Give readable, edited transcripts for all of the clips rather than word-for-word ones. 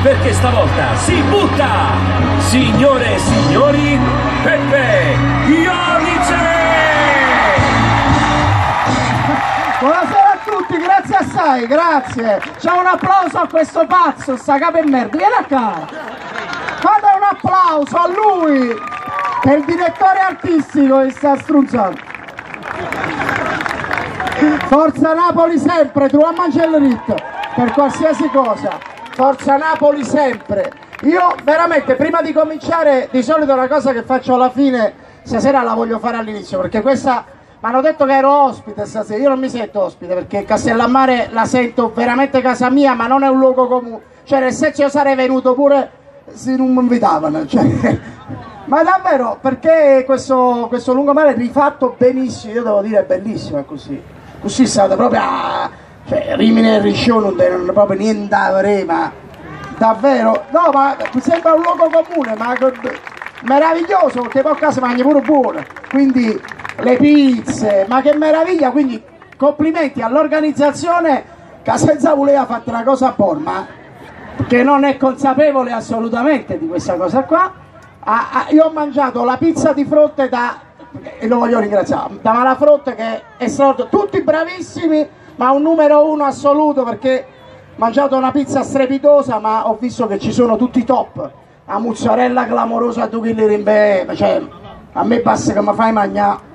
perché stavolta si butta! Signore e signori, Peppe Ionice! Buonasera a tutti, grazie assai, grazie. C'è un applauso a questo pazzo, sta capo e merda, vieni a casa. Fate un applauso a lui, che è il direttore artistico di sta strunzata. Forza Napoli sempre, tu a Mancellerit, per qualsiasi cosa. Forza Napoli sempre. Io veramente, prima di cominciare, di solito una cosa che faccio alla fine, stasera la voglio fare all'inizio, perché questa... Mi hanno detto che ero ospite stasera, io non mi sento ospite perché Castellammare la sento veramente casa mia, ma non è un luogo comune, cioè nel senso io sarei venuto pure se non mi invitavano, cioè. Ma davvero, perché questo lungomare è rifatto benissimo, io devo dire è bellissimo, è così è stato proprio, cioè Rimini e Riccione non erano proprio niente da vedere, ma davvero, no, ma mi sembra un luogo comune, ma meraviglioso, perché poi a casa mangi pure buono, quindi... le pizze, ma che meraviglia, quindi complimenti all'organizzazione che senza voleva ha fatto una cosa buona, ma che non è consapevole assolutamente di questa cosa qua. Io ho mangiato la pizza di fronte e lo voglio ringraziare, da Malafronte, che è stato tutti bravissimi, ma un numero uno assoluto, perché ho mangiato una pizza strepitosa, ma ho visto che ci sono tutti i top, la mozzarella clamorosa a 2 kg in beve, cioè a me basta che mi fai mangiare.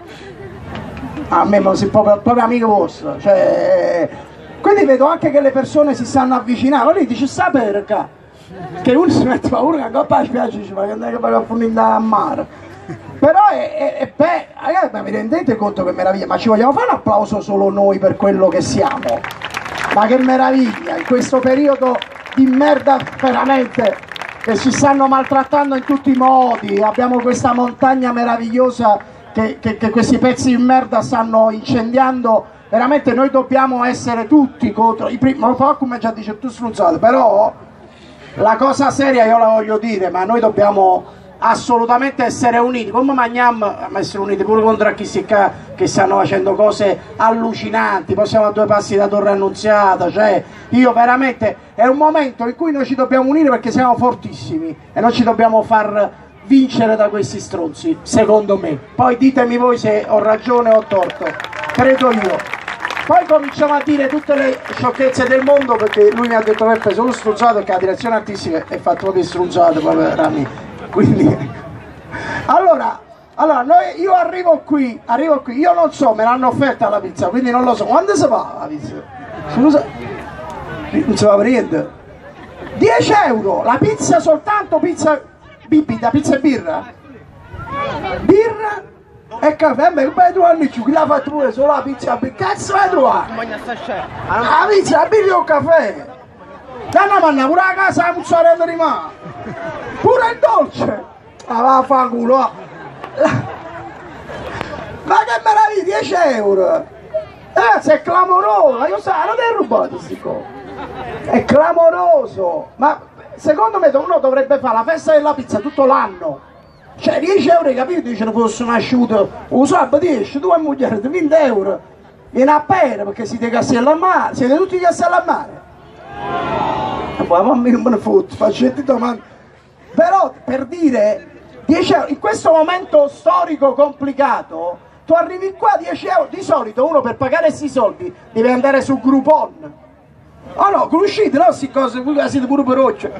A me non si può, proprio amico vostro, cioè, quindi vedo anche che le persone si stanno avvicinando, lì dice sta perché? Che uno si mette paura che a coppa spiace, dice ma che non è che vai a finire a mare, però ragazzi, mi rendete conto che meraviglia, ma ci vogliamo fare un applauso solo noi per quello che siamo? Ma che meraviglia, in questo periodo di merda veramente, che ci stanno maltrattando in tutti i modi, abbiamo questa montagna meravigliosa che questi pezzi di merda stanno incendiando, veramente noi dobbiamo essere tutti contro i primi, ma come già dice tu struzzato, però la cosa seria io la voglio dire, ma noi dobbiamo assolutamente essere uniti, come mangiamo a essere uniti pure contro chi che stanno facendo cose allucinanti, poi siamo a 2 passi da Torre Annunziata, cioè io veramente, è un momento in cui noi ci dobbiamo unire perché siamo fortissimi e non ci dobbiamo far vincere da questi stronzi, secondo me. Poi ditemi voi se ho ragione o ho torto, credo io. Poi cominciamo a dire tutte le sciocchezze del mondo, perché lui mi ha detto Peppe sono struzzato, che la direzione artistica è fatto di struzzato, proprio Rami. Quindi allora io arrivo qui, io non so, me l'hanno offerta la pizza, quindi non lo so, quando si fa la pizza? Scusa, non si va per niente. 10 euro, la pizza soltanto, pizza bibita, pizza e birra? Birra e caffè, a me come 2 anni più, chi l'ha fatto pure solo la pizza, che cazzo vai a trovare? La pizza, la birra o il caffè? Danna manna pure a casa la mozzarella di mano, pure il dolce, va a fa culo. Ma che meraviglia, 10 euro, ragazzi, è clamoroso, io so, non è rubato questi cosi, è clamoroso, ma secondo me uno dovrebbe fare la festa della pizza tutto l'anno, cioè 10 euro, capito? Dice ne fossero nasciuto un sabato 10, tu e moglie 20 euro, vieni a bere perché siete Castellammare, siete tutti Castellammare. Ma non me ne fotto, faccio domande. Però per dire 10 euro, in questo momento storico complicato, tu arrivi qua 10 euro, di solito uno per pagare questi soldi deve andare su Groupon. Oh no, conoscete, no? Queste cose, voi siete pure per oggi.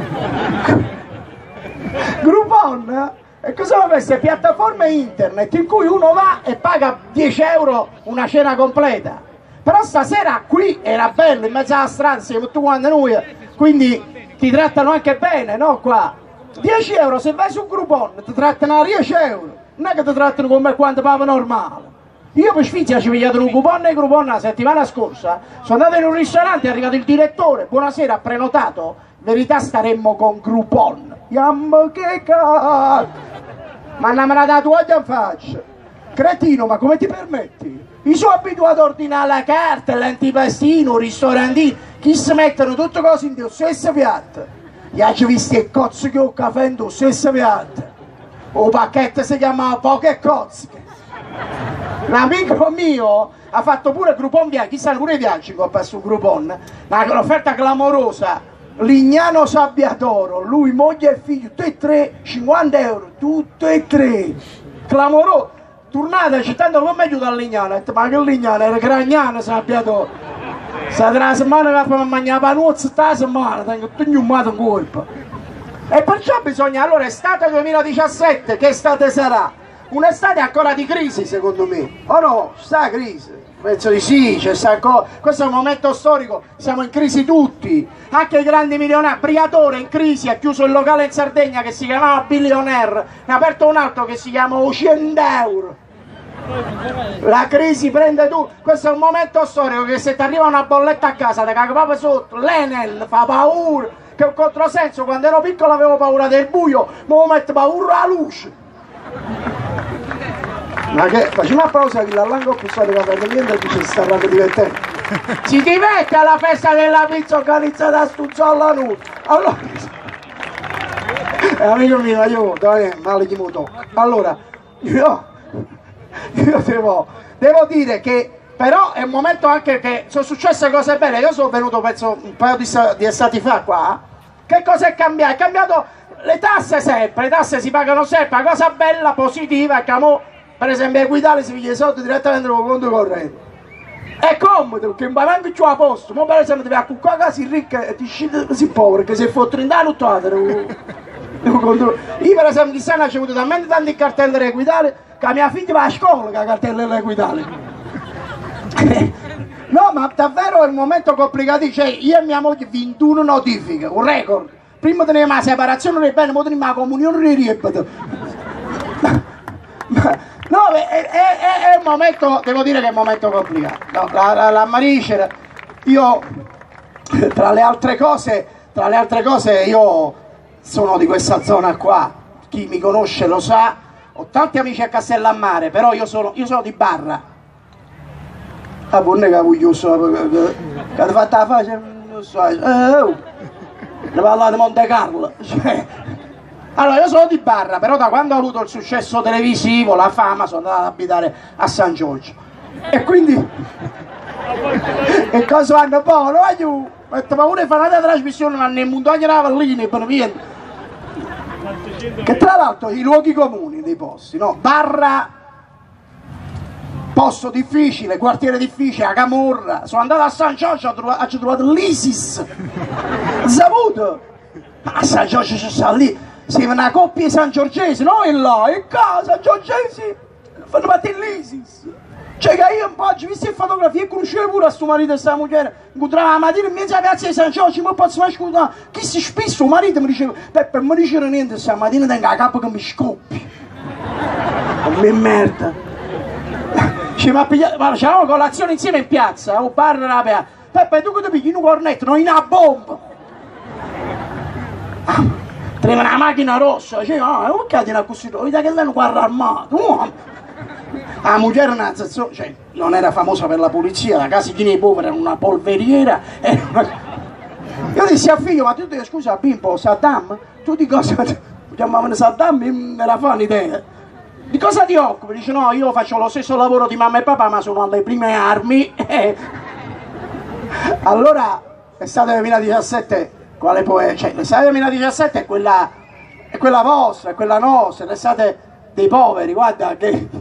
Groupon, e cosa sono queste piattaforme internet in cui uno va e paga 10 euro una cena completa. Però stasera qui era bello, in mezzo alla strada, siamo tutti quanti noi, quindi ti trattano anche bene, no? Qua 10 euro, se vai su Groupon ti trattano a 10 euro, non è che ti trattano come quando paga normale. Io per Sfizia ci ho pigliato un coupon e Groupon la settimana scorsa, sono andato in un ristorante, è arrivato il direttore, buonasera, ha prenotato, in verità staremmo con Groupon. Yam che cazzo! Ma non me l'ha dato oggi in faccia. Cretino, ma come ti permetti? Io sono abituato a ordinare la carta, l'antipastino, il ristorantino, chi si mettono tutte cose in lo stesso piatto. Gli ho visto il cozzo che ho caffè in lo stesso piatto. O pacchetto si chiamava poche cozze. L'amico mio ha fatto pure Groupon viaggi, chissà pure i viaggi che ho perso su Groupon, ma l'offerta clamorosa, Lignano Sabbiatoro, lui, moglie e figlio, tutti e tre, 50 euro, tutti e tre, clamoroso. Tornate, c'è tanto come aiuta a Lignano, ho detto, ma che Lignano, era Gragnano Sabbiatoro. Sta tra la settimana che fa mangiare la panuzza, sta settimana, tengo tutto ignumato in colpa. E perciò bisogna, allora, estate 2017, che estate sarà? Un'estate ancora di crisi, secondo me, o no? Sta crisi? Penso di sì, questo è un momento storico, siamo in crisi tutti, anche i grandi milionari. Briatore in crisi, ha chiuso il locale in Sardegna che si chiamava Billionaire, ne ha aperto un altro che si chiama 100 euro. La crisi prende tu, questo è un momento storico che se ti arriva una bolletta a casa ti caga proprio sotto, l'Enel fa paura, che è un controsenso, quando ero piccolo avevo paura del buio, ma mi metto paura alla luce. Ma che facciamo una pausa che la langa più storica per niente e dice sta radio divertente. Si diverte alla festa della pizza organizzata a Stuzzolla Nudo. Allora, amico mio, io male di moto. Allora, io devo dire che però è un momento anche che sono successe cose belle. Io sono venuto penso un paio di estati fa qua. Che cosa è cambiato? È cambiato le tasse sempre, le tasse si pagano sempre. La cosa bella, positiva è che per esempio a Guidale si piglia i soldi direttamente con conto corrente. È comodo perché non vai neanche più a posto. Ma per esempio devi accuccare a casa ricca e ti scende così povero perché se fai 30 anni io per esempio di sana ho avuto talmente tanti cartelli da Guidale che mia figlia va a scuola con la cartella da Guidale. No, ma davvero è un momento complicato. Cioè io e mia moglie 21 notifiche, un record. Prima tenevamo la separazione dei beni, ora tenevamo la comunione dei riepiti. No, è un momento, devo dire che è un momento complicato. No, la Maricera, io tra le altre cose io sono di questa zona qua, chi mi conosce lo sa, ho tanti amici a Castellammare, però io sono di Barra. Ah, buone capuglioso, che ti fatta la faccia, non so, ne parla di Monte Carlo, cioè. Allora, io sono di Barra, però da quando ho avuto il successo televisivo, la fama, sono andato ad abitare a San Giorgio. E quindi... e cosa fanno? Poi, no, io... ma uno fa una trasmissione, ma nel montagna Ravallini, per via... Che tra l'altro i luoghi comuni dei posti, no? Barra... posto difficile, quartiere difficile, a Camorra. Sono andato a San Giorgio, ho trovato l'ISIS. Saputo? A San Giorgio c'è sta lì. Sei una coppia sangiorgese, no? E là, e casa, sangiorgesi, fanno parte l'ISIS. Cioè che io un po' oggi visto le fotografie e conoscevo pure a sto marito e sta moglie, incontrava la mattina in mezzo alla piazza di San Giorgio, ma posso mai scusare, chi si spesso il marito mi diceva, Peppe, non mi diceva niente, stamattina tengo la cappa che mi scoppi. A me merda. Ci va a pigliare, guarda, c'eravamo colazione insieme in piazza, o bar nella piazza. Peppe, tu che ti pigli in un cornetto, non in una bomba. Teneva una macchina rossa, diceva, ah, perché tiene così? Vedi che lei è un guarda armato. La moglie cioè, non era famosa per la pulizia, la casa di poveri era una polveriera. Io dissi a figlio, ma tu dici, scusa bimbo, Saddam? Tu di cosa? Chiamavano Saddam, me la fa un'idea. Di cosa ti occupi? Dice no, io faccio lo stesso lavoro di mamma e papà, ma sono alle prime armi. Allora, estate 2017... quale poi, cioè l'estate 2017 è quella vostra, è quella nostra, l'estate dei poveri, guarda che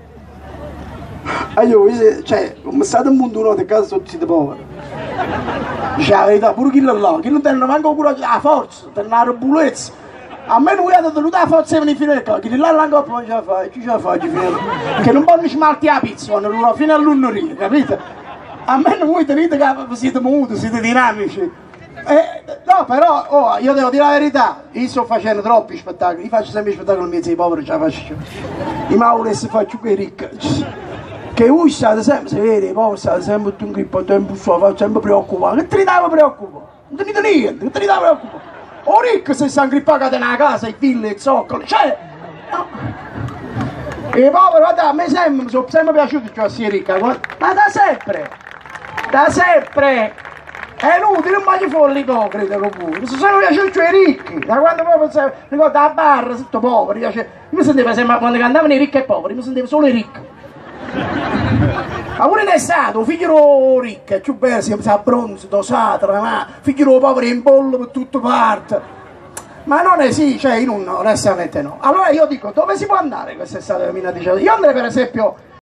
cioè come state un mondo uno di casa sono tutti poveri, dice la verità, pure chi là, chi non tengono manco pure la forza, tengono la robulezza, a me non guardate tutta la forza di finire qua, chi là la coppa non ce la fa, chi ce la fa, che non possono smalti la pizza, vanno fino all'unneria, capite? A me non vuoi tenere che siete muti, siete dinamici. No, però, oh, io devo dire la verità, io sto facendo troppi spettacoli, io faccio sempre spettacoli miei dei poveri, ce la faccio. Io ma volessi faccio quei ricchi. Che voi state sempre, se vedi, i poveri state sempre un grippo, tempo suo, sempre preoccupati. Che te ne dava preoccupare? Non tenete niente, che te ne dava preoccupare? O ricco se stanno grippati nella casa, i figli, i zoccoli, cioè... No. E i poveri, guarda, a me mi sono sempre piaciuti cioè, sia ricca, ma da sempre! Da sempre! È inutile, non voglio fare l'ipocrita con voi. Mi sono sempre piaciuti i ricchi. Da quando proprio ricordo a barra, tutto poveri. Io mi sentivo sempre quando cantavano i ricchi e poveri, mi sentivo solo i ricchi. Ma pure ne è stato, figlio ricco, più bello, si sa bronzo, dosato, ma figlio povero in bollo per tutte parti. Ma non è cioè in un onestamente no. Allora io dico, dove si può andare quest'estate 2019? Io andrei per esempio